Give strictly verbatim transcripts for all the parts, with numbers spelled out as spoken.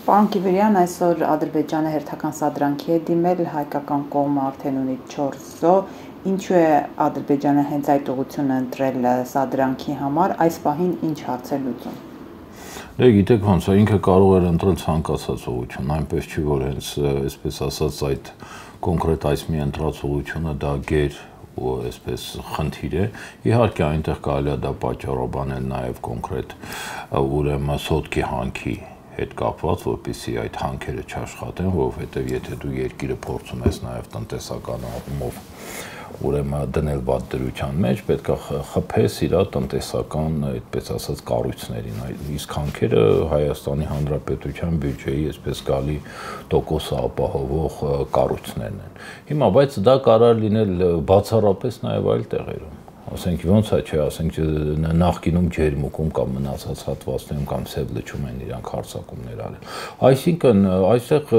Պարոն Կիբերյան, այսօր Ադրբեջանը հերթական սադրանքի է դիմել, հայկական կողմը արդեն ունի չորս զոհ, ինչու է Ադրբեջանը հենց այդ ուղղությունը ընտրել սադրանքի համար, այս պահին ինչ հարց է լուծում։ Դե գիտեք ոնց է, ինքը կարող էր ընտրել ցանկացած ուղղություն, այնպես չի որ հենց այսպես ասած այդ կոնկրետ այս մի ընտրած ուղղությունը դա գեր ու այսպես խնդիր է, իհարկե այնտեղ կարելի է դա պատճառաբանել նաև կոնկրետ ուրեմն սոտկի հանքի հետ կապված, որպեսզի այդ հանքերը չաշխատեն, որովհետև եթե դու երկիրը փորձում ես նաև տնտեսական առումով ուրեմն դնել վատ դրության մեջ, պետք է խփես իր տնտեսական, այդպես ասած, կառույցներին, իսկ հանքերը Հայաստանի Հանրապետության բյուջեի այսպես գալի տոկոսը ապահովող կառույցներն են։ Հիմա բայց դա կարող լինել բացառապես նաև այլ տեղերում։ Ասենք ոնց է, չէ, ասենք նախկինում ջերմուկում կամ մնացած հատվածներում կամ սև լճում են իրանք հարձակումներ արել։ Այսինքն այստեղ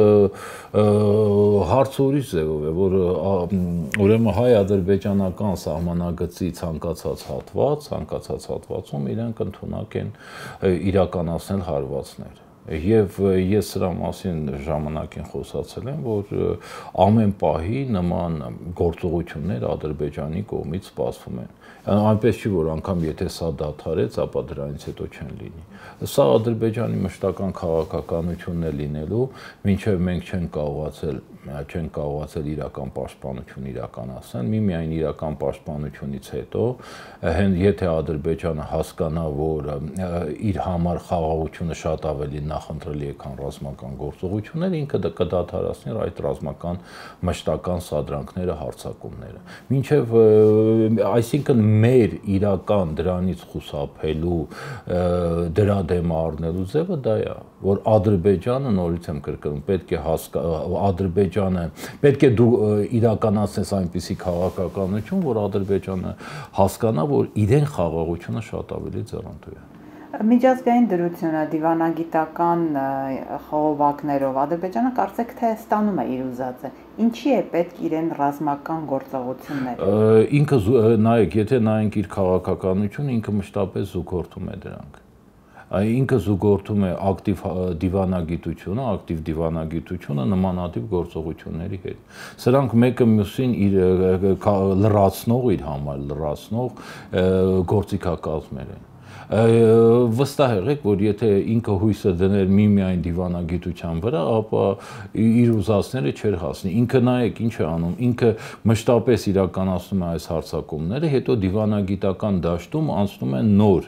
հարցը ուրիշ ձևով է, որ ուրեմն հայ-ադրբեջանական սահմանագծի ցանկացած հատված, ցանկացած հատվածում իրենք ընդունակ են իրականացնել հարվածներ։ Եվ ես սրա մասին ժամանակին խոսացել եմ, որ ամեն պահի նման գործողություններ Ադրբեջանի կողմից սպասվում են։ Այնպես չի, որ անգամ եթե սա դադարեց, ապա դրանից հետո չեն լինի։ Սա Ադրբեջանի մշտական քաղաքականությունն է լինելու, մինչև մենք չեն կարողացել, չեն կարողացել իրական պաշտպանություն իրականացնել, միմիայն իրական պաշտպանությունից հետո, հենց եթե Ադրբեջանը հասկանա, որ իր համար խաղաղությունը շատ ավելի նախընտրելի է, քան ռազմական գործողությունները, ինքը կդադարեցնի այդ ռազմական մշտական սադրանքները, հարձակումները։ Մինչև այսինքն մեր իրական դրանից խուսափելու, դրա դեմ առնելու ձևը դա է, որ Ադրբեջանը, նորից եմ կրկնում, պետք է Ադրբեջանը, պետք է դու իրականացնես այնպիսի քաղաքականություն, որ Ադրբեջանը հասկանա, որ իրեն խաղաղությունը շատ ավելի ձեռնտու է։ Միջազգային դրությունը դիվանագիտական խողովակներով Ադրբեջանը կարծեք թե ստանում է իր ուզածը։ Ինչի է պետք իրեն ռազմական գործողություններ։ Ինքը նայեք, եթե նայենք իր քաղաքականությունը, ինքը մշտապես զուգորդում է դրանք։ Ինքը զուգորդում է ակտիվ դիվանագիտությունը, ակտիվ դիվանագիտությունը նմանատիպ գործողությունների հետ։ Սրանք մեկը մյուսին իր լրացնող, իր համար լրացնող գործիքակազմեր են։ Վստահ եղեք, որ եթե ինքը հույսը դներ միմիայն դիվանագիտության վրա, ապա իր ուզածները չէր հասնի։ Ինքը նայեք ինչ է անում, ինքը մշտապես իրականացնում է այս հարձակումները, հետո դիվանագիտական դաշտում անցնում է նոր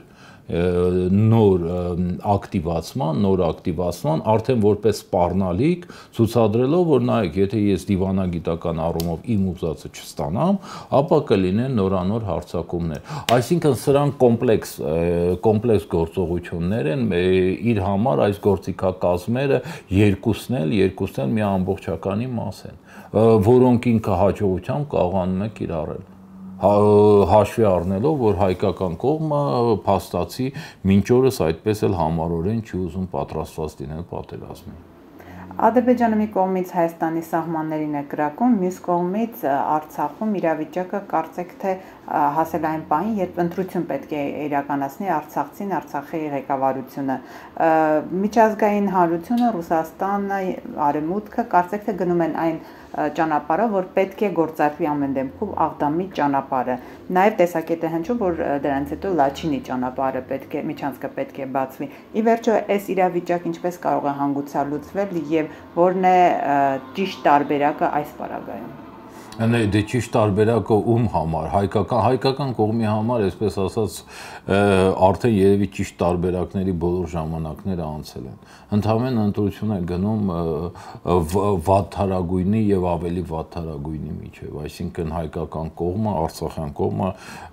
նոր ակտիվացման, նոր ակտիվացման, արդեն որպես սպառնալիք ցուցադրելով, որ նայեք, եթե ես դիվանագիտական առումով իմ ուզածը չստանամ, ապա կլինեն նորանոր հարձակումներ։ Այսինքն սրանք կոմպլեքս կոմպլեքս գործողություններ են, իր համար այս գործիքակազմերը երկուսն էլ, երկուսն էլ մի ամբողջականի մաս են, որոնք ինքը հաջողությամբ կարողանում է կիրառել։ Հաշվի առնելով, որ հայկական կողմը փաստացի մինչ օրս այդպես էլ համառորեն չի ուզում պատրաստված լինել պատերազմին։ Ադրբեջանը մի կողմից Հայաստանի սահմաններին է կրակում, մյուս կողմից Արցախում իրավիճակը կարծեք թե հասել այն պահին, երբ ընտրություն պետք է իրականացնի Արցախցին, Արցախի ղեկավարությունը։ Միջազգային հանրությունը, Ռուսաստանը, Արևմուտքը կարծեք թե գնում են այն ճանապարհը, որ պետք է գործարկվի ամեն դեպքում Աղդամի ճանապարհը։ Նաև տեսակետ է հնչում, որ դրանից հետո Լաչինի ճանապարհը պետք է, միջանցքը պետք է բացվի։ Ի վերջո, այս իրավիճակը ինչպես կարող է հանգուցալուծվել եւ որն է ճիշտ տարբերակը այս պարագայում։ Դե ճիշտ տարբերակը ում համար, հայկական հայկական կողմի համար, այսպես ասած, արդեն երևի ճիշտ տարբերակների բոլոր ժամանակները անցել են։ Ընդհանրեն ընտրություն է գնում վատթարագույնի եւ ավելի վատթարագույնի միջև, այսինքն հայկական կողմը, արցախյան կողմը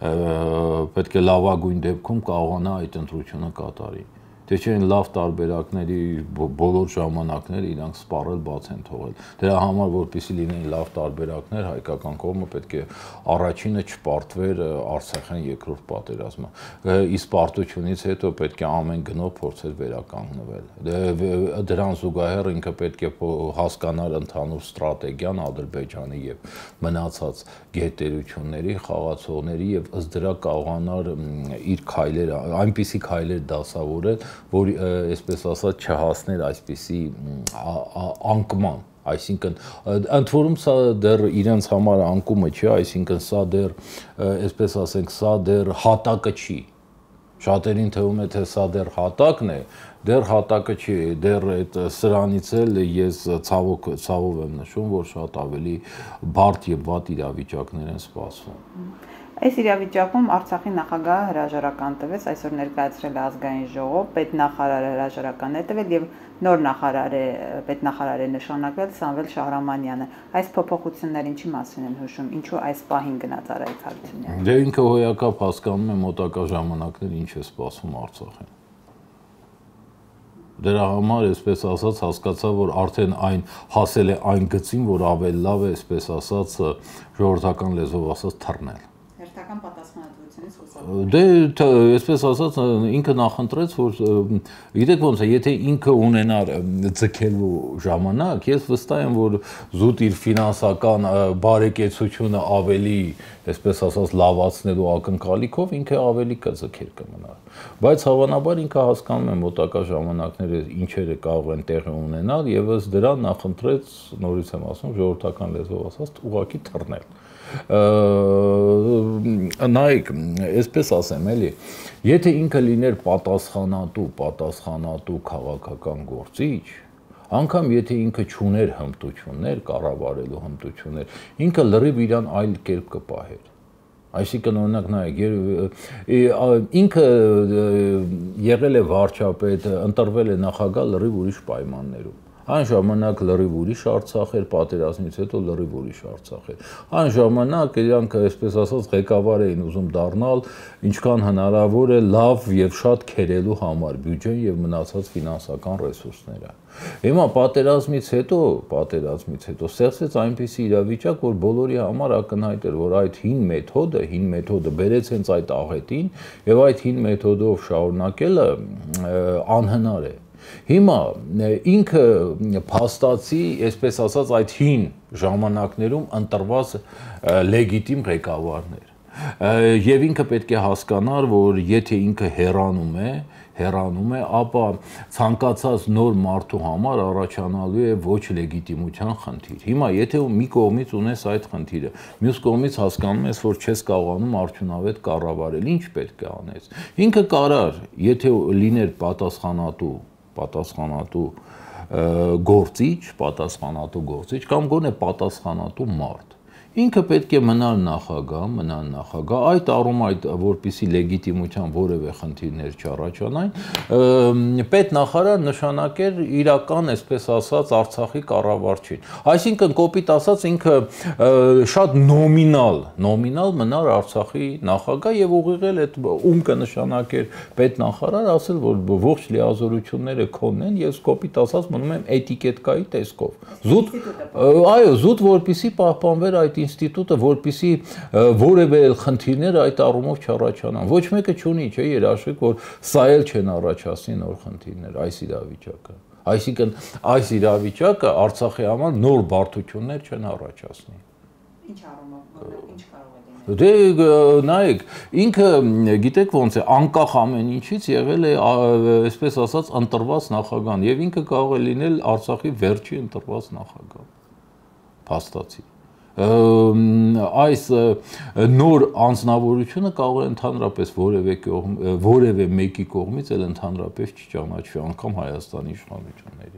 պետք է լավագույն դեպքում կարողանա այդ ընտրությունը կատարի։ Թե չէ լավ տարբերակների բոլոր ժամանակները իրանք սպառել բաց են թողել։ Դրա համար, որպեսզի լինեն լավ տարբերակներ, հայկական կողմը պետք է առաջինը չպարտվեր Արցախյան երկրորդ պատերազմը։ Իսկ պարտությունից հետո պետք է ամեն գնով փորձեր վերականգնվել։ Դրան զուգահեռ ինքը պետք է հասկանար ընդհանուր ստրատեգիան Ադրբեջանի եւ մնացած գերտերությունների, խաղացողների եւ ըստ դրա կարողանար իր քայլերը, այնպիսի քայլեր դասավորել, որ այսպես ասած չհասներ այսպիսի անկման, այսինքն ընդ որում սա դեռ իրենց համար անկումը չի, այսինքն սա դեռ այսպես ասենք, սա դեռ հատակը չի։ Շատերին թվում է, թե սա դեռ հատակն է, դեռ հատակը չի, դեռ այդ սրանից էլ ես ցավոք ցավով եմ նշում, որ շատ ավելի բարդ եւ վատ իրավիճակներ են սպասվում։ Այս իրավիճակում Արցախի նախագահը հրաժարական տվեց, այսօր ներկայացրել է ազգային ժողով, պետնախարարը հրաժարական է տվել եւ նոր նախարար է, պետնախարար է նշանակվել Սամվել Շահրամանյանը։ Այս փոփոխությունները ինչի մասին են հուշում, ինչու այս պահին գնաց Արայիկ Հարությունյանը։ Դե ինքը հոյակապ հասկանում է մոտակա ժամանակներ ինչ է սպասվում Արցախին։ Դրա համար, այսպես ասած, հասկացա, որ արդեն այն հասել է այն գծին, որ ավելի լավ է, այսպես ասած, ժողովրդական լեզվով ասած թռնել։ Հերթական պատասխանատվությունից խոսալ։ Դե, այսպես ասած, ինքը նախընտրեց, որ գիտեք ոնց է, եթե ինքը ունենար ձգելու ժամանակ, ես վստահ եմ, որ զուտ իր ֆինանսական բարեկեցությունը ավելի, այսպես ասած, լավացնելու ակնկալիքով ինքը ավելի կձգեր կմնար։ Բայց հավանաբար ինքը հասկանում է մոտակա ժամանակները ինչերը կարող են տեղի ունենալ եւ ըստ դրա նախընտրեց, նորից եմ ասում, ժողովրդական լեզվով ասած, ուղղակի թռնել։ Նայեք, այսպես ասեմ, էլի, եթե ինքը լիներ պատասխանատու, պատասխանատու քաղաքական գործիչ, անգամ եթե ինքը չուներ հմտություններ, կառավարելու հմտություններ, ինքը լրիվ իրան այլ կերպ կպահեր։ Այսինքն օրինակ նայեք, ինքը եղել է վարչապետ, ընտրվել է նախագահ լրիվ ուրիշ պայմաններում։ Այն ժամանակ լրիվ ուրիշ Արցախ էր, պատերազմից հետո լրիվ ուրիշ Արցախ էր։ Այն ժամանակ իրանք, այսպես ասած, ղեկավար էին ուզում դառնալ, ինչքան հնարավոր է լավ եւ շատ քերելու համար բյուջեն եւ մնացած ֆինանսական ռեսուրսները։ Հիմա պատերազմից հետո, պատերազմից հետո ստեղծեց այնպիսի իրավիճակ, որ բոլորի համար ակնհայտ էր, որ այդ հին մեթոդը, հին մեթոդը բերեց հենց այդ աղետին եւ այդ հին մեթոդով շարունակելը անհնար է։ Հիմա ինքը փաստացի, այսպես ասած, այդ հին ժամանակներում ընտրված լեգիտիմ ղեկավարներ։ Եվ ինքը պետք է հասկանար, որ եթե ինքը հեռանում է, հեռանում է, ապա ցանկացած նոր մարդու համար առաջանալու է ոչ լեգիտիմության խնդիր։ Հիմա եթե մի կողմից ունես այդ խնդիրը, մյուս կողմից հասկանում ես, որ չես կարողանում արդյունավետ կառավարել, ինչ պետք է անես։ Ինքը կարար, եթե լիներ պատասխանատու պատասխանատու գործիչ, պատասխանատու գործիչ կամ գոնե պատասխանատու մարդ։ Ինքը պետք է մնալ նախագահ, մնալ նախագահ, այդ առում այդ որպիսի լեգիտիմության որևէ խնդիրներ չառաջանային, պետնախարար նշանակեր իրական, այսպես ասած, Արցախի կառավարչին։ Այսինքն կոպիտ ասած ինքը շատ նոմինալ, նոմինալ մնար Արցախի նախագահ եւ ուղիղել այդ ում կնշանակեր պետնախարար, ասել, որ ողջ լիազորությունները քոնն են եւ կոպիտ ասած մնում եմ էտիկետկայի տեսքով։ Զուտ, այո, զուտ որպիսի պահպանվեր այդ ինստիտուտը, որպիսի որևէ խնդիրներ այդ առումով չառաջանան։ Ոչ մեկը չունի, չէ, երաշխիք, որ սա էլ չեն առաջացնի նոր խնդիրներ, այս իրավիճակը։ Այսինքն այս իրավիճակը Արցախի համար նոր բարդություններ չեն առաջացնի։ Ինչ առումով, ինչ կարող է լինել։ Դե նայեք, ինքը գիտեք ոնց է, անկախ ամեն ինչից եղել է, այսպես ասած, ընտրված նախագահ, եւ ինքը կարող է լինել Արցախի վերջի ընտրված նախագահ։ Փաստացի։ Այս նոր անձնավորությունը կարող է ընդհանրապես որևէ կողմ, որևէ մեկի կողմից էլ ընդհանրապես չճանաչվի, անգամ Հայաստանի իշխանությունների։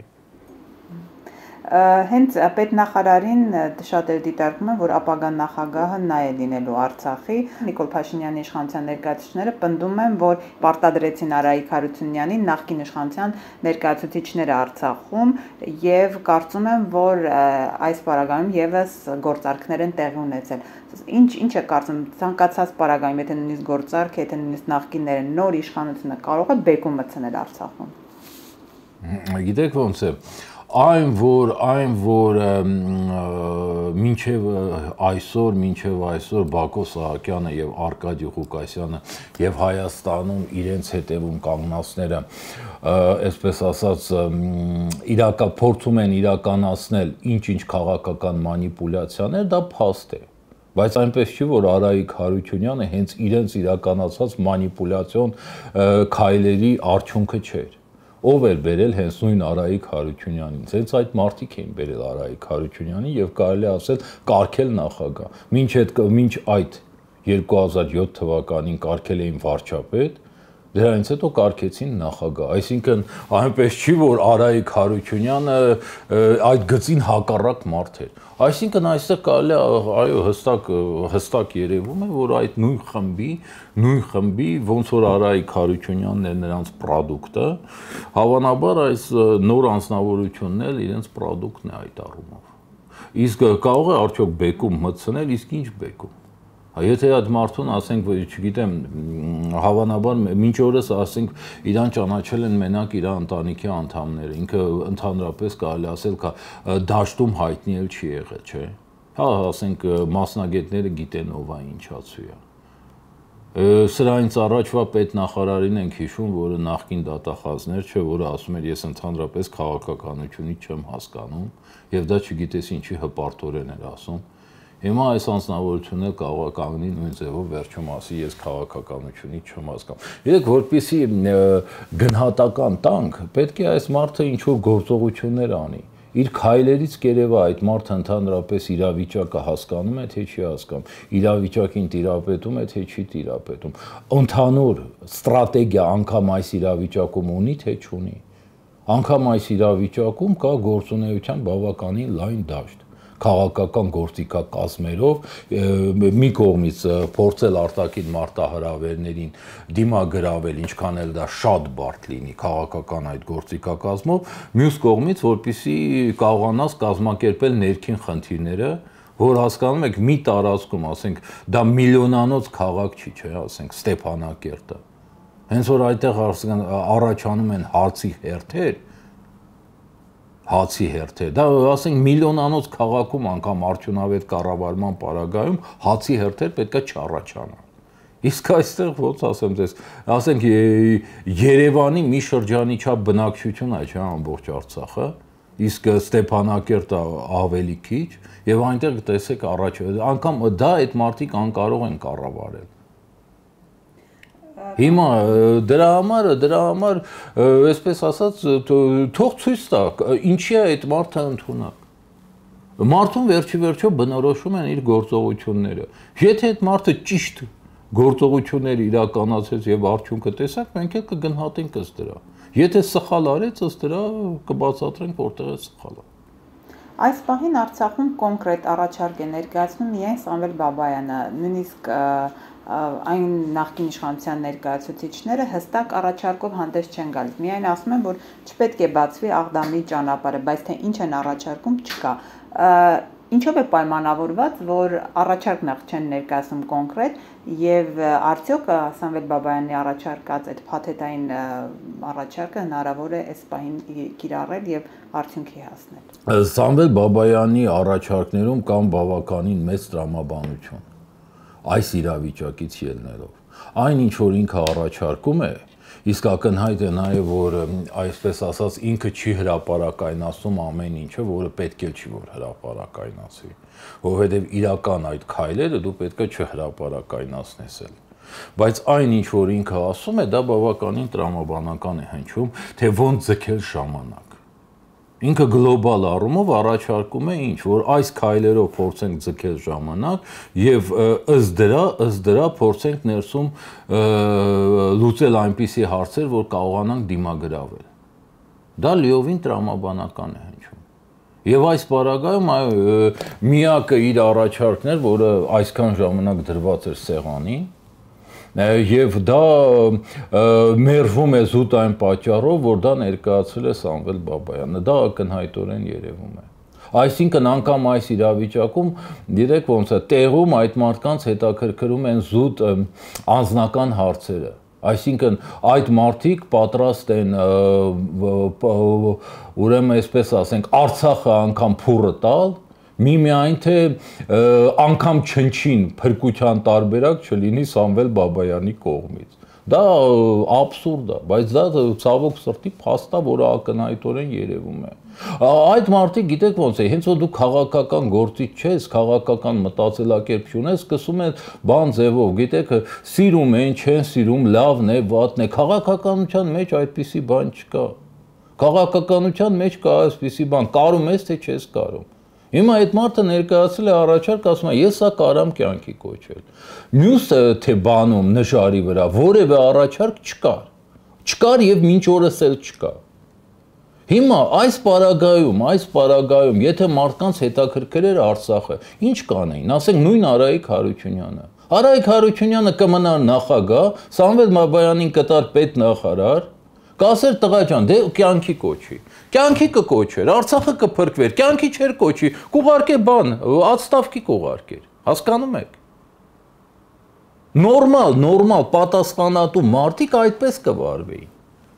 Հենց պետնախարարին շատ էլ դիտարկում են, որ ապագա նախագահը նա է լինելու Արցախի։ Նիկոլ Փաշինյանի իշխանության ներկայացուցիչները պնդում են, որ պարտադրեցին Արայիկ Հարությունյանին նախկին իշխանության ներկայացուցիչները Արցախում եւ կարծում են, որ այս պարագայում եւս գործարքներ են տեղի ունեցել։ Ինչ ինչ է կարծում, ցանկացած պարագայում, եթե նույնիսկ գործարք, եթե նույնիսկ նախկինները նոր իշխանությունը կարող է բեկում մտցնել Արցախում։ Գիտեք ոնց է, այն որ այն որ մինչև այսօր, մինչև այսօր Բակո Սահակյանը եւ Արկադի Ղուկասյանը եւ Հայաստանում իրենց հետևում կանգնածները, այսպես ասած, իրակա փորձում են իրականացնել ինչ-ինչ քաղաքական մանիպուլյացիաներ, դա փաստ է։ Բայց այնպես չի, որ Արայիկ Հարությունյանը հենց իրենց իրականացած մանիպուլյացիոն քայլերի արդյունքը չէր։ Ով էր բերել հենց նույն Արայիկ Հարությունյանին։ Հենց այդ մարդիկ էին բերել Արայիկ Հարությունյանին եւ կարելի ասել կարգել նախագահ։ Մինչ այդ մինչ այդ երկու հազար յոթ թվականին կարգել էին վարչապետ, դրանից հետո կարգեցին նախագահ։ Այսինքն այնպես չի, որ Արայիկ Հարությունյանը այդ գծին հակառակ մարդ էր։ Այսինքն այստեղ կարելի այո հստակ հստակ երևում է, որ այդ նույն խմբի, նույն խմբի ոնց որ Արայիկ Հարությունյանն էր նրանց պրոդուկտը, հավանաբար այս նոր անձնավորությունն էլ իրենց պրոդուկտն է այդ առումով։ Իսկ կարող է արդյոք բեկում մտցնել, իսկ ինչ բեկում։ Եթե այդ մարդուն, ասենք, չգիտեմ, հավանաբար մինչ օրս, ասենք, իրան ճանաչել են մենակ իր ընտանիքի անդամները, ինքը ընդհանրապես կարելի ասել, դաշտում հայտնի էլ չի եղել, չէ՞։ Հա, ասենք, մասնագետները գիտեն ով է, ինչացու է։ Սրանից առաջվա պետնախարարին ենք հիշում, որը նախկին դատախազներ չէ, որը ասում էր, ես ընդհանրապես քաղաքականությունից չեմ հասկանում, եւ դա չգիտես ինչի հպարտորեն էր ասում։ Հիմա այս անձնավորությունը կարող է կանգնի նույն ձևով վերջում ասի ես քաղաքականությունից չեմ հասկանում։ Երեք որպեսի գնահատական տանք, պետք է այս մարդը ինչ որ գործողություններ անի։ Իր քայլերից կերևա այդ մարդը ընդհանրապես իրավիճակը հասկանում է, թե չի հասկանում, իրավիճակին տիրապետում է, թե չի տիրապետում։ Ընդհանուր ստրատեգիա անգամ այս իրավիճակում ունի, թե չունի։ Անգամ այս իրավիճակում կա գործունեության բավականին լայն դաշտ։ Քաղաքական գործիքակազմերով մի կողմից փորձել արտաքին մարտահրավերներին դիմագրավել, ինչքան էլ դա շատ բարդ լինի քաղաքական այդ գործիքակազմով, մյուս կողմից որպեսզի կարողանաս կազմակերպել ներքին խնդիրները, որ հասկանում եք մի տարածքում, ասենք, դա միլիոնանոց քաղաք չի, չէ, ասենք, Ստեփանակերտը։ Հենց որ այդտեղ առաջանում են հարցի հերթեր, հացի հերթեր, դա ասենք միլիոնանոց քաղաքում անգամ արդյունավետ կառավարման պարագայում հացի հերթեր պետք է չառաջանան։ Իսկ այստեղ ոնց ասեմ ձեզ, ասենք Երևանի մի շրջանի չափ բնակչություն է, չէ՞, ամբողջ Արցախը, իսկ Ստեփանակերտը ավելի քիչ, եւ այնտեղ տեսեք առաջ, անգամ դա այդ մարդիկ անկարող են կառավարել։ Հիմա դրա համար, դրա համար, այսպես ասած, թող ցույց տա, ինչի է այդ մարդը ընդունակ։ Մարդուն վերջի վերջո բնորոշում են իր գործողությունները։ Եթե այդ մարդը ճիշտ գործողություններ իրականացրեց եւ արդյունքը տեսակ, մենք էլ կգնահատենք ըստ դրա։ Եթե սխալ արեց, ըստ դրա կբացատրենք որտեղ է սխալը։ Այս պահին Արցախում կոնկրետ առաջարկ է ներկայացնում միայն Սամվել Բաբայանը, նույնիսկ այն նախկին իշխանության ներկայացուցիչները հստակ առաջարկով հանդես չեն գալիս։ Միայն ասում են, որ չպետք է բացվի Աղդամի ճանապարհը, բայց թե ինչ են առաջարկում, չկա։ Ինչով է պայմանավորված, որ առաջարկ նախ չեն ներկայացնում կոնկրետ եւ արդյոք Սամվել Բաբայանի առաջարկած այդ փաթեթային առաջարկը հնարավոր է այս պահին կիրառել եւ արդյունքի հասնել։ Սամվել Բաբայանի առաջարկներում կան բավականին մեծ տրամաբանություն այս իրավիճակից ելնելով։ Այն ինչ որ ինքը առաջարկում է, իսկ ակնհայտ է նաև որ այսպես ասած ինքը չի հրապարակայնացում ամեն ինչը, որը պետք է չի որ հրապարակայնացվի, որովհետև իրական այդ քայլերը դու պետք է չհրապարակայնացնես էլ։ Բայց այն ինչ որ ինքը ասում է, դա բավականին տրամաբանական է հնչում, թե ոնց ձգել ժամանակ։ Ինքը գլոբալ առումով առաջարկում է ինչ, որ այս քայլերով փորձենք ձգել ժամանակ եւ ըստ դրա, ըստ դրա փորձենք ներսում լուծել այնպիսի հարցեր, որ կարողանանք դիմագրավել։ Դա լիովին տրամաբանական է հնչում։ Եվ այս պարագայում միակը իր առաջարկն էր, որը այսքան ժամանակ դրված էր սեղանին, եւ դա մերժվում է զուտ այն պատճառով, որ դա ներկայացրել է Սամվել Բաբայանը, դա ակնհայտորեն երևում է։ Այսինքն անգամ այս իրավիճակում դիտեք ոնց է տեղում այդ մարդկանց հետաքրքրում են զուտ անձնական հարցերը։ Այսինքն այդ մարդիկ պատրաստ են ուրեմն այսպես ասենք Արցախը անգամ փուռը տալ, միմիայն թե անգամ չնչին փրկության տարբերակ չլինի Սամվել Բաբայանի կողմից։ Դա абսուրդ է, բայց դա ցավոք սրտի փաստ է, որը ակնհայտորեն երևում է։ Այդ մարդիկ գիտեք ոնց է, հենց որ դու քաղաքական գործիչ չես, քաղաքական մտածելակերպ չունես, սկսում են բան ձևով, գիտեք, սիրում են, չեն սիրում, լավն է, վատն է, քաղաքականության մեջ այդպիսի բան չկա։ Քաղաքականության մեջ կա այսպիսի բան, կարում ես թե չես կարում։ Հիմա այդ մարդը ներկայացել է առաջարկ, ասում է, ես սա կարամ կյանքի կոչել։ Մյուս թե բանում նժարի վրա որևէ առաջարկ չկար։ Չկար եւ մինչ օրս էլ չկա։ Հիմա այս պարագայում, այս պարագայում, եթե մարդկանց հետաքրքրեր էր Արցախը, ինչ կանեին, ասենք նույն Արայիկ Հարությունյանը։ Արայիկ Հարությունյանը կմնար նախագահ, Սամվել Բաբայանին կտար պետնախարար, կասեր տղա ջան, դե կյանքի կոչի։ Կյանքի կկոչեր, Արցախը կփրկվեր, կյանքի չէր կոչի, կուղարկե բան, ատստավքի կուղարկեր։ Հասկանում եք։ Նորմալ, նորմալ պատասխանատու մարդիկ այդպես կվարվեին։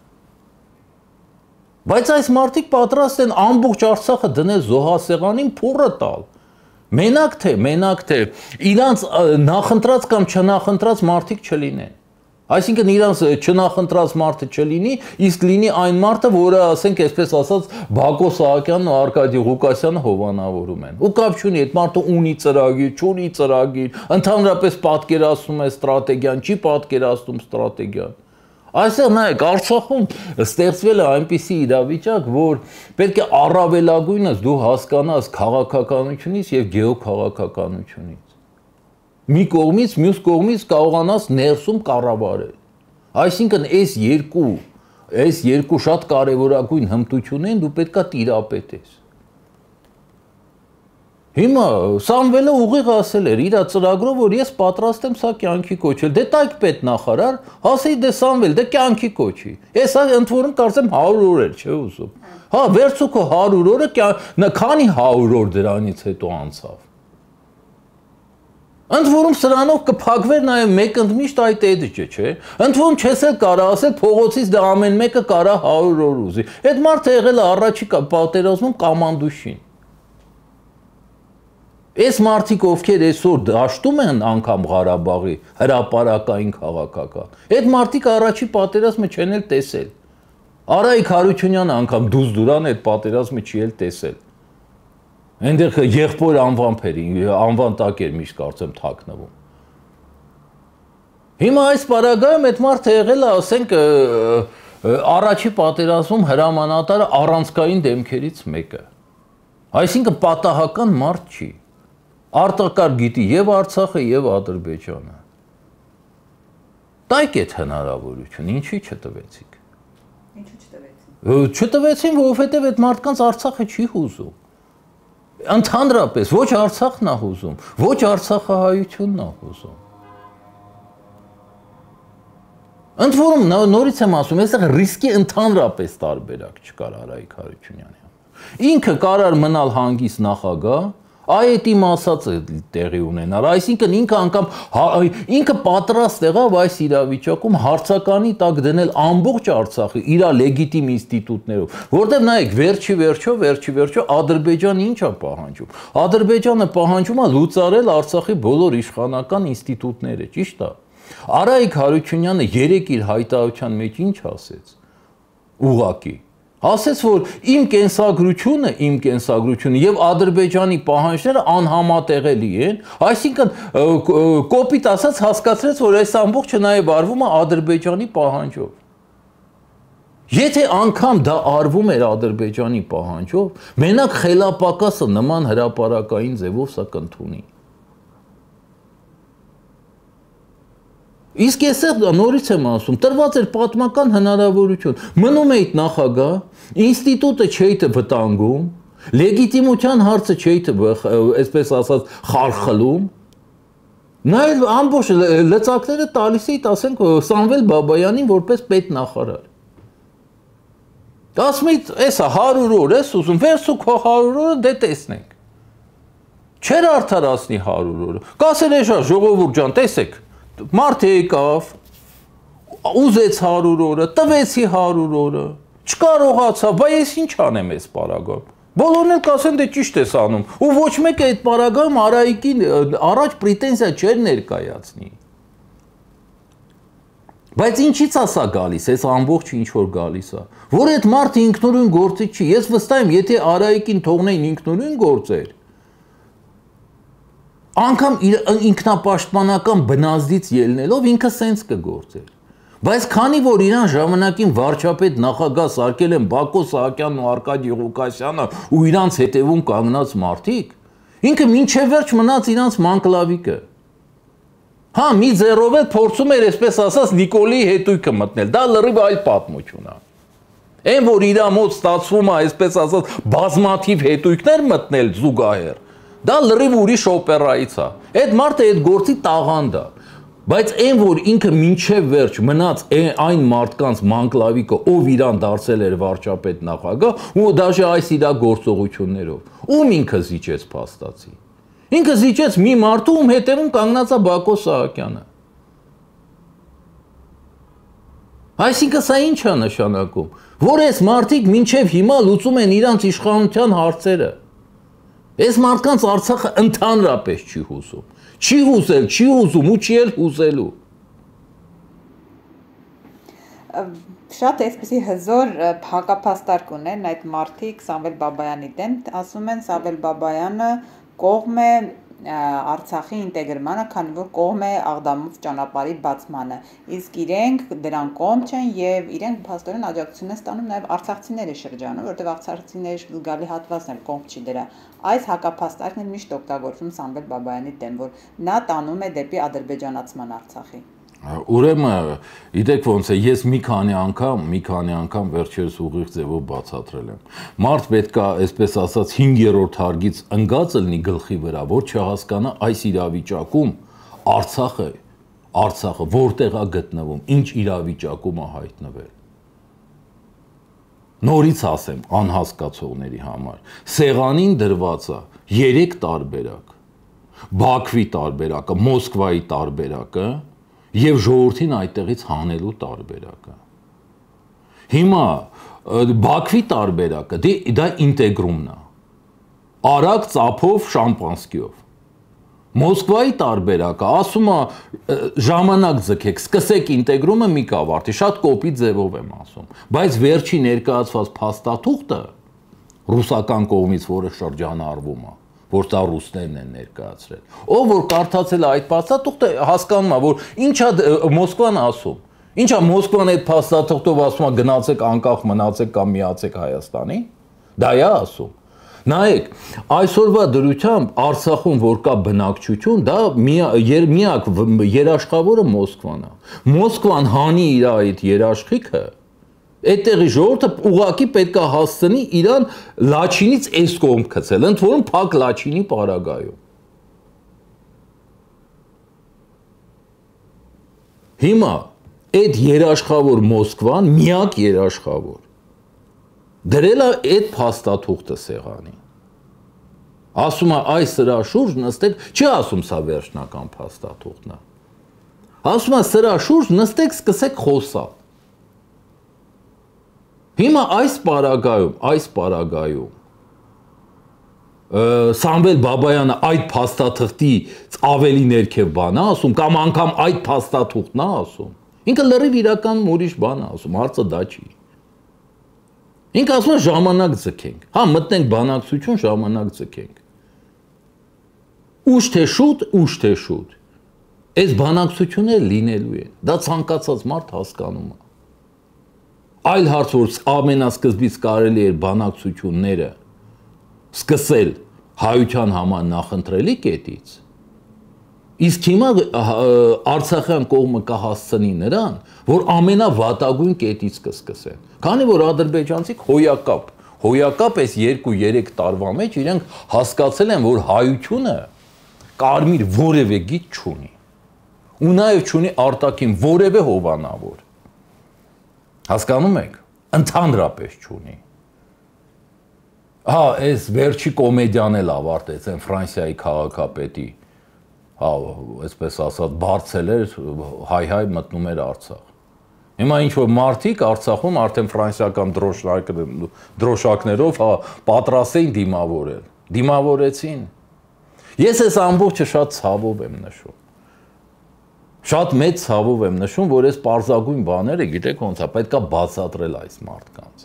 Բայց այս մարդիկ պատրաստ են ամբողջ Արցախը դնել զոհասեղանին փուռը տալ։ Մենակ թե, մենակ թե իրանց նախընտրած կամ չնախընտրած մարդիկ չլինեն։ Այսինքն իրանց չնախընտրած մարդը չլինի, իսկ լինի այն մարդը, որը ասենք այսպես ասած Բակո Սահակյանն ու Արկադի Ղուկասյանը հովանավորում են։ Ու կապ չունի, այդ մարդը ունի ծրագիր, չունի ծրագիր, ընդհանրապես պատկերացնում է ստրատեգիան, չի պատկերացնում ստրատեգիան։ Այսօր նայեք, Արցախում ստեղծվել է այնպիսի իրավիճակ, որ պետք է առավելագույնս դու հասկանաս քաղաքականությունից եւ գեոքաղաքականությունից։ Մի կողմից, մյուս կողմից կարողանաս ներսում կառավարել։ Այսինքն այս երկու, այս երկու շատ կարևորագույն հմտություններին դու պետքա տիրապետես։ Հիմա Սամվելը ուղիղ ասել էր իր ծրագրով, որ ես պատրաստ եմ սա կյանքի կոչել։ Դե տայք պետնախարար, ասեի դե Սամվել, դե կյանքի կոչի։ Ես ընդ որում կարծեմ հարյուր օր էլ չէ ուզում։ Հա, վերցու քո հարյուր օրը, քանի հարյուր օր դրանից հետո անցավ։ Ընդ որում սրանով կփակվեր նաև մեկ ընդմիշտ այդ էդջը, չէ։ Ընդ որում չես էլ կարա ասել փողոցից դա ամեն մեկը կարա հարյուր օր ուզի։ Այդ մարդը եղել է առաջի պատերազմում կամանդուշին։ Այս մարդիկ ովքեր այսօր դաշտում են անգամ Ղարաբաղի հրապարակային քաղաքական, այդ մարդիկ առաջի պատերազմը չեն էլ տեսել։ Արայիկ Հարությունյանը անգամ դուզ դուրան այդ պատերազմը չի էլ տեսել։ Այնտեղ եղբոր անվամբ էր, անվան տակ էր միշտ կարծեմ թաքնվում։ Հիմա այս պարագայում այդ մարդը եղել է, ասենք, առաջի պատերազմում հրամանատարը առանցքային դեմքերից մեկը։ Այսինքն պատահական մարդ չի։ Արտակարգ գիտի եւ Արցախը եւ Ադրբեջանը։ Տայք այդ հնարավորություն, ինչի չտվեցիք։ Ինչու չտվեցին։ Չտվեցին, որովհետեւ այդ մարդկանց Արցախը չի հուզում։ Ընդհանրապես ոչ Արցախն է հուզում, ոչ Արցախահայությունն է հուզում։ Ընդ որում նորից եմ ասում, այստեղ ռիսկի ընդհանրապես տարբերակ չկար Արայիկ Հարությունյանի։ Ինքը կարար մնալ հանգիստ նախագահ, այդ իմ ասածը տեղի ունենար, այսինքն ինքը անգամ ինքը պատրաստ եղավ այս իրավիճակում հարցականի տակ դնել ամբողջ Արցախը իր լեգիտիմ ինստիտուտներով, որտեղ նայեք վերջի վերջո, վերջի վերջո Ադրբեջանը ինչ է պահանջում։ Ադրբեջանը պահանջում է լուծարել Արցախի բոլոր իշխանական ինստիտուտները, ճիշտ է։ Արայիկ Հարությունյանը երեք իր հայտարարության մեջ ինչ ասեց։ Ուղղակի ասեց, որ իմ կենսագրությունը, իմ կենսագրությունը եւ Ադրբեջանի պահանջները անհամատեղելի են, այսինքն կոպիտ ասած հասկացրեց, որ այս ամբողջը նաեւ արվում է Ադրբեջանի պահանջով։ Եթե անգամ դա արվում էր Ադրբեջանի պահանջով, մենակ խելապակասը նման հրապարակային ձևով սա կընդունի։ Իսկ ես նորից եմ ասում, տրված էր պատմական հնարավորություն, մնում էիք նախագահ, ինստիտուտը չէիք վտանգում, լեգիտիմության հարցը չէիք, այսպես ասած, խարխլում, նայել ամբողջ լծակները տալիս էիք, ասենք, Սամվել Բաբայանին որպես պետնախարար։ Ասում էիք, էսա հարյուր օր ես ուզում, վերցու քո հարյուր օրը, դե տեսնենք։ Չէր արդարացնի հարյուր օրը։ Կասել էշա, ժողովուրդ ջան, տեսեք։ Մարդ եկավ, ուզեց հարյուր օրը, տվեցի հարյուր օրը, չկարողացավ, բայց ես ինչ անեմ այս պարագայում։ Բոլորն էլ կասեն, դե ճիշտ ես անում, ու ոչ մեկը այդ պարագայում Արայիկին առաջ պրետենզիա չէր ներկայացնի։ Բայց ինչի՞ց է սա գալիս, այս ամբողջ ինչ որ գալիս է, որ այդ մարդը ինքնուրույն գործիչ չի։ Ես վստահ եմ, եթե Արայիկին թողնեին ինքնուրույն գործեր, անգամ ինքնապաշտպանական բնազդից ելնելով ինքը սենց կգործեր։ Բայց քանի որ իրան ժամանակին վարչապետ նախագահ սարքել են Բակո Սահակյանն ու Արկադի Ղուկասյանը ու իրանց հետևում կանգնած մարդիկ, ինքը մինչև վերջ մնաց իրանց մանկլավիկը։ Հա, մի ձեռով էլ փորձում էր, այսպես ասած, Նիկոլիի հետույքը մտնել, դա լրիվ այլ պատմություն է։ Այն որ իր մոտ ստացվում է, այսպես ասած, բազմաթիվ հետույքներ մտնել զուգահեռ, դա լրիվ ուրիշ օպերայից է։ Այդ մարդը այդ գործի տաղանդ է։ Բայց այն որ ինքը մինչև վերջ մնաց այն մարդկանց մանկլավիկը, ով իրան դարձել էր վարչապետ նախագահ, ու դաժե այս իր գործողություններով, ում ինքը զիջեց փաստացի։ Ինքը զիջեց մի մարդու, ում հետևում կանգնած է Բակո Սահակյանը։ Այսինքն սա ինչ է նշանակում, որ այս մարդիկ մինչև հիմա լուծում են իրանց իշխանության հարցերը։ Այս մարդկանց Արցախը ընդհանրապես չի հուզում։ Չի հուզել, չի հուզում ու չի էլ հուզելու։ Շատ այսպեսի հզոր հակափաստարկ ունեն այդ մարդիկ Սամվել Բաբայանի դեմ, ասում են Սամվել Բաբայանը կողմ է Արցախի ինտեգրմանը, քանի որ կողմ է Աղդամով ճանապարհի բացմանը, իսկ իրենք դրան կողմ չեն եւ իրենք փաստորեն աջակցություն են ստանում նաեւ արցախցիների շրջանում, որտեղ արցախցիների զգալի հատվածն էլ կողմ չի դրա։ Այս հակափաստարկն էլ միշտ օգտագործում Սամվել Բաբայանի դեմ, որ նա տանում է դեպի ադրբեջանացման Արցախի։ Ուրեմն, գիտեք ոնց է, ես մի քանի անգամ, մի քանի անգամ վերջերս ուղիղ ձևով բացատրել եմ։ Մարդ պետք է, այսպես ասած, հինգերորդ հարգից ընկած լինի գլխի վրա, որ չհասկանա այս իրավիճակում Արցախը, Արցախը որտեղ է գտնվում, ինչ իրավիճակում է հայտնվել։ Նորից ասեմ անհասկացողների համար, սեղանին դրված է երեք տարբերակ, Բաքվի տարբերակը, Մոսկվայի տարբերակը եւ ժողովրդին այդտեղից հանելու տարբերակը։ Հիմա Բաքվի տարբերակը դա ինտեգրումն է։ Արագ ծափով շամպանսկիով։ Մոսկվայի տարբերակը ասում է ժամանակ ձգեք, սկսեք ինտեգրումը մի կավարտի, շատ կոպիտ ձևով եմ ասում, բայց վերջի ներկայացված փաստաթուղթը ռուսական կողմից, որը շրջանառվում է, որ դա ռուսներն են ներկայացրել։ Ով որ կարդացել է այդ փաստաթուղթը, հասկանում է, որ ինչա Մոսկվան ասում։ Ինչա Մոսկվան այդ փաստաթուղթով ասում է գնացեք անկախ մնացեք կամ միացեք Հայաստանին։ Դա է ասում։ Նայեք, այսօրվա դրությամբ Արցախում որ կա բնակչություն, դա միակ երաշխավորը Մոսկվան է։ Մոսկվան հանի իր այդ երաշխիքը, այդտեղի ժողովուրդը ուղղակի պետք է հասցնի իրան Լաչինից այս կողմ գցել, ընդ որում փակ Լաչինի պարագայում։ Հիմա այդ երաշխավոր Մոսկվան, միակ երաշխավոր, դրել է այդ փաստաթուղթը սեղանին։ Ասում է այս սրա շուրջ նստեք, չի ասում սա վերջնական փաստաթուղթն է։ Ասում է սրա շուրջ նստեք, սկսեք խոսալ։ Հիմա այս պարագայում, այս պարագայում Սամվել Բաբայանը այդ փաստաթղթի ավելի ներքև բան է ասում, կամ անգամ այդ փաստաթուղթն է ասում։ Ինքը լրիվ իրականում ուրիշ բան է ասում, հարցը դա չի։ Ինքը ասում է ժամանակ ձգենք, հա մտնենք բանակցություն, ժամանակ ձգենք։ Ուշ թե շուտ, ուշ թե շուտ։ Այս բանակցությունները լինելու են, դա ցանկացած մարդ հասկանում է։ Այլ հարց որ ամենասկզբից կարելի էր բանակցությունները սկսել հայության համար նախընտրելի կետից, իսկ հիմա Արցախյան կողմը կհասցնի նրան, որ ամենավատագույն կետից կսկսեն, քանի որ ադրբեջանցիք հոյակապ, հոյակապ այս երկու-երեք տարվա մեջ իրենք հասկացել են, որ հայությունը կարմիր որևէ գիծ չունի, ու նաև չունի արտաքին որևէ հովանավոր, հասկանում եք, ընդհանրապես չունի։ Հա, այս վերջի կոմեդիան էլ ավարտեց, այն Ֆրանսիայի քաղաքապետի, հա, այսպես ասած, բարձել էր, հայ-հայ մտնում էր Արցախ։ Հիմա ինչ-որ մարդիկ Արցախում արդեն ֆրանսիական դրոշակներով, հա, պատրաստ էին դիմավորել, դիմավորեցին։ Ես այս ամբողջը շատ ցավով եմ նշում։ Շատ մեծ ցավով եմ նշում, որ այս պարզագույն բաները, գիտեք ոնց է, պետք է բացատրել այս մարդկանց։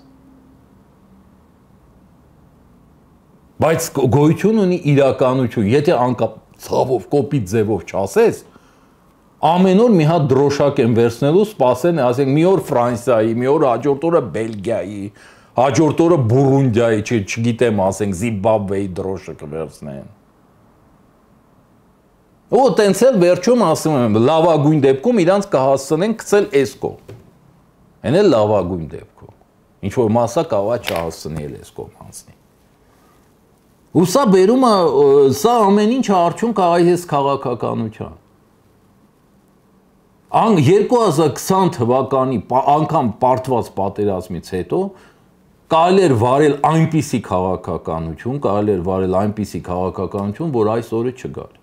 Բայց գոյություն ունի իրականություն, եթե անկապ ցավով կոպիտ ձևով չասես, ամեն օր մի հատ դրոշակ են վերցնելու, սպասեն, ասենք մի օր Ֆրանսիայի, մի օր հաջորդ օրը Բելգիայի, հաջորդ օրը Բուրունդիայի, չգիտեմ, ասենք Զիմբաբվեի դրոշը կվերցնեն։ Ու տենց էլ վերջում ասում եմ, լավագույն դեպքում իրանց կհասցնեն գցել էս կողմ։ Այն էլ լավագույն դեպքում։ Ինչ որ մասա կարողա չհասցնի էլ էս կողմ անցնի։ Ու սա բերում է, սա ամեն ինչը արդյունք է այս քաղաքականության։ երկու հազար քսան թվականի անգամ պարտված պատերազմից հետո կարելի էր վարել այնպիսի քաղաքականություն, կարելի էր վարել այնպիսի քաղաքականություն, որ այս օրը չգար։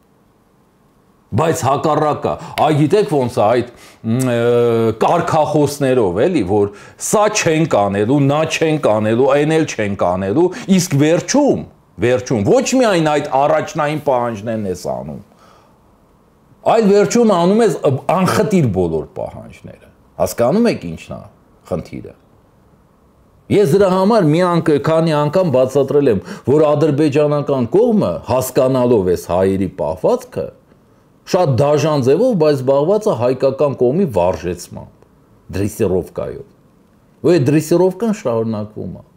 Բայց հակառակը, այ գիտեք ոնց է այդ կարգախոսներով էլի, որ սա չենք անելու, նա չենք անելու, այն էլ չենք անելու, իսկ վերջում, վերջում ոչ միայն այդ առաջնային պահանջներն ես անում, այլ վերջում անում ես անխտիր բոլոր պահանջները։ Հասկանում եք ինչն է խնդիրը։ Ես դրա համար մի քանի անգամ բացատրել եմ, որ ադրբեջանական կողմը հասկանալով էս հայերի պահվածքը շատ դաժան ձևով, բայց զբաղված է հայկական կողմի վարժեցմամբ, դրեսիրովկայով։ Ու այդ դրեսիրովկան շարունակվում է։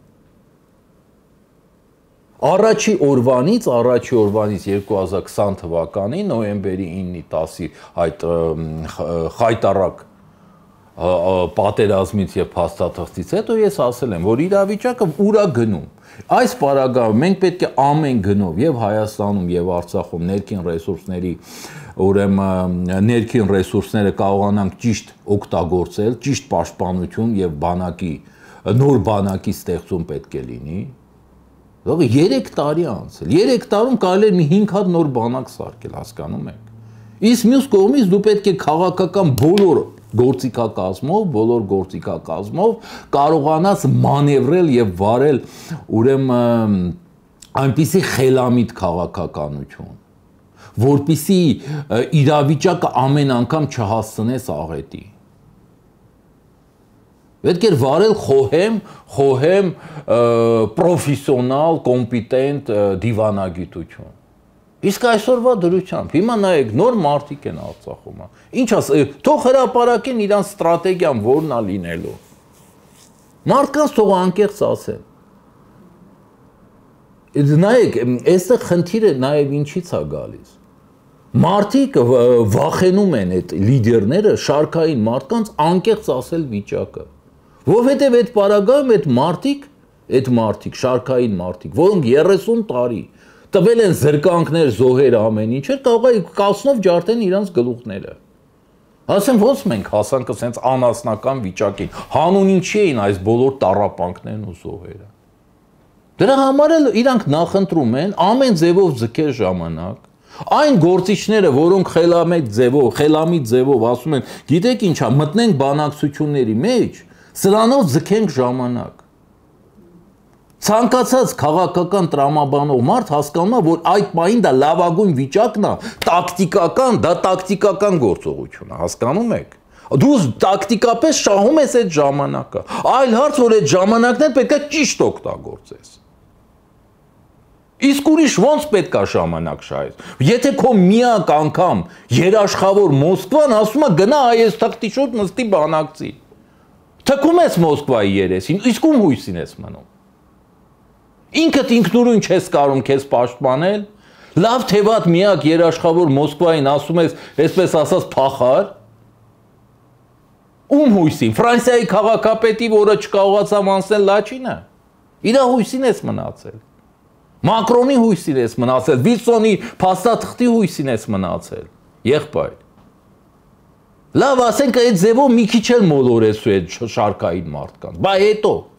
Առաջի օրվանից, առաջի օրվանից երկու հազար քսան թվականի նոյեմբերի ինը տասի այդ խայտարակ պատերազմից եւ փաստաթղթից հետո ես ասել եմ, որ իրավիճակը ուր է գնում։ Այս պարագայում մենք պետք է ամեն գնով եւ Հայաստանում եւ Արցախում ներքին ռեսուրսների, ուրեմն ներքին ռեսուրսները կարողանանք ճիշտ օգտագործել, ճիշտ պաշտպանություն եւ բանակի նոր բանակի ստեղծում պետք է լինի։ Դե երեք տարի անցել։ երեք տարում կարելի է մի հինգ հատ նոր բանակ սարքել, հասկանում եք։ Իսկ մյուս կողմից դու պետք է քաղաքական բոլոր գործիքակազմով, բոլոր գործիքակազմով կարողանաս մանևրել եւ վարել ուրեմն այնպիսի խելամիտ քաղաքականություն, որպիսի իրավիճակը ամեն անգամ չհասցնես աղետի։ Պետք է վարել խոհեմ, խոհեմ պրոֆեսիոնալ, կոմպետենտ դիվանագիտություն։ Իսկ այսօրվա դրությամբ, հիմա նայեք, նոր մարդիկ են Արցախում։ Ինչ ասել, թող հրապարակեն իրանց ստրատեգիան որն է լինելու։ Մարդկանց թող անկեղծ ասեն։ Նայեք, այստեղ խնդիրը նաև ինչից է գալիս։ Մարդիկ վախենում են այդ լիդերները շարքային մարդկանց անկեղծ ասել վիճակը։ Որովհետև այդ պարագայում այդ մարդիկ, այդ մարդիկ, շարքային մարդիկ, որոնք երեսուն տարի տվել են զրկանքներ, զոհեր, ամեն ինչեր, կարող է կասնով ջարդեն իրանց գլուխները։ Ասեմ, ոնց մենք հասանք ասենց անասնական վիճակին, հանուն ինչի էին այս բոլոր տառապանքներն ու զոհերը։ Դրա համար էլ իրանք նախընտրում են ամեն ձևով ձգել ժամանակ, այն գործիչները, որոնք խելամիտ ձևով, խելամիտ ձևով ասում են, գիտեք ինչա, մտնենք բանակցությունների մեջ, սրանով ձգենք ժամանակ։ Ցանկացած քաղաքական տրամաբանող մարդ հասկանում է, որ այդ պահին դա լավագույն վիճակն է, տակտիկական, դա տակտիկական գործողություն է, հասկանում եք։ Դու տակտիկապես շահում ես այդ ժամանակը։ Այլ հարց, որ այդ ժամանակն էլ պետք է ճիշտ օգտագործես։ Իսկ ուրիշ ոնց պետք է ժամանակ շահես։ Եթե քո միակ անգամ երաշխավոր Մոսկվան ասում է գնա այս թղթի շուտ նստի բանակցի։ Թքում ես Մոսկվայի երեսին, իսկ ում հույսին ես մնում։ Ինքդ ինքնուրույն չես կարող քեզ պաշտպանել, լավ թե վատ միակ երաշխավոր Մոսկվային ասում ես, այսպես ասած, փախար։ Ում հույսին, Ֆրանսիայի քաղաքապետի, որը չկարողացավ անցնել Լաչինը, իր հույսին ես մնացել։ Մակրոնի հույսին ես մնացել, Վիլսոնի փաստաթղթի հույսին ես մնացել։ Եղբայր։ Լավ, ասենք այդ ձևով մի քիչ էլ մոլորես ու այդ շարքային մարդկանց, բայց հետո